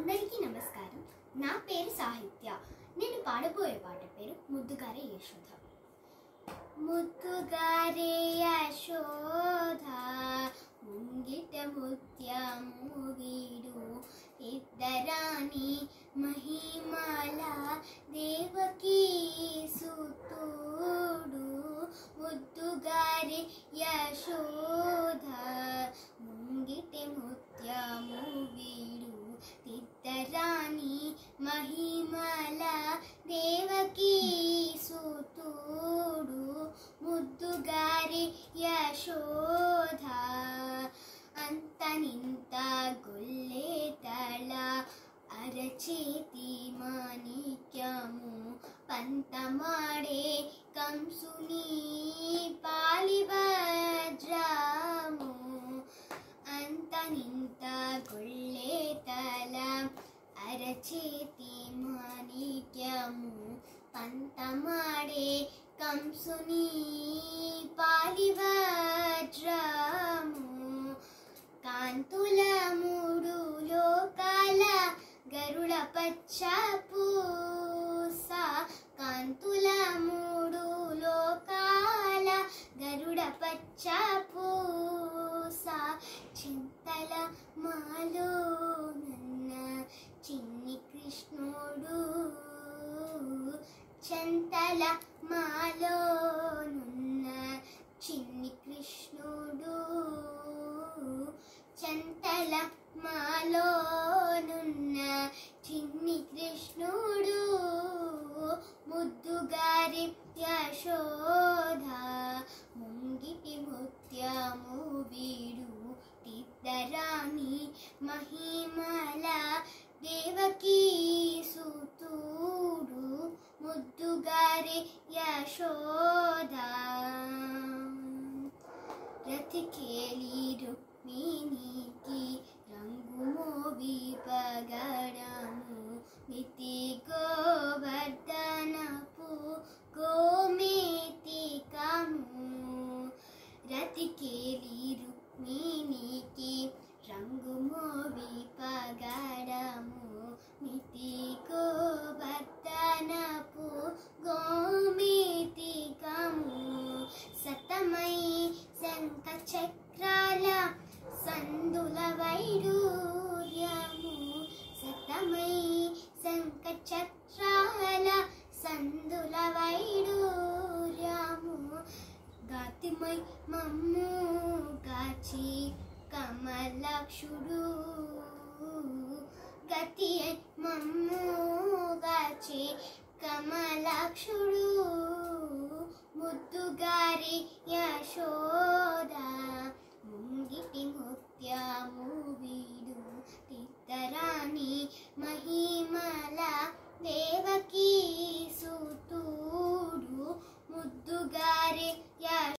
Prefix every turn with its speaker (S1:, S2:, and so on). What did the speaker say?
S1: అందరికీ నమస్కారం. నా పేరు సాహిత్య. నేను పాడబోయే పాట పేరు ముద్దుగారే యశోద. ముద్దుగారే యశోద ముంగిట ముత్యము వీడు, ఇద్దరాని మహిమల దేవకీ సుతుడు. ముద్దుగారే యశోద ముంగిట ముత్యము వీడు, ఇద్దరాని మహిమల దేవకీ సుతుడు. ముద్దుగారే యశోద అంతనింత గొల్లెతల అరచేతి మాణిక్యము, పంతమాడే కంసుని పాలివజ్రము. అంతనింత గొల్లెతల అరచేతి మాణిక్యము, పంతమాడే కంసుని పాలివజ్రము. కాంతుల మూడు లోకాల గరుడ పచ్చ పూస, కాంతుల మూడు లోకాల గరుడ పచ్చ పూస. చింతల మాలో నన్న చిన్ని కృష్ణుడు, చింతల మాలో నున్న చిన్ని కృష్ణుడు, చింతల మాలో నున్న చిన్ని కృష్ణుడు. ముద్దుగారే యశోద ముంగిటి ముత్యము వీడు, ఇద్దరాని మహిమల దేవకీ సుతుడు. ముద్దుగారే యశోద రతికేలి రుక్మిణికి రంగు మోవి పగడము, మితి గోవర్ధనపు గోమేతికము. రతికేలి రుక్మిణికి రంగు మోవి పగడము, మితి గోవర్ధనపు గోమేతికము. సతమై శంఖ చక్రాల సందుల వైడూర్యము, సతమై శంఖ చక్రాల సందుల వైడూర్యము. గాతిమై మమ్ము గాచి కమలాక్షుడు, గతి మమ్ము గాచి కమలాక్షుడు. ముద్దుగారే యశోద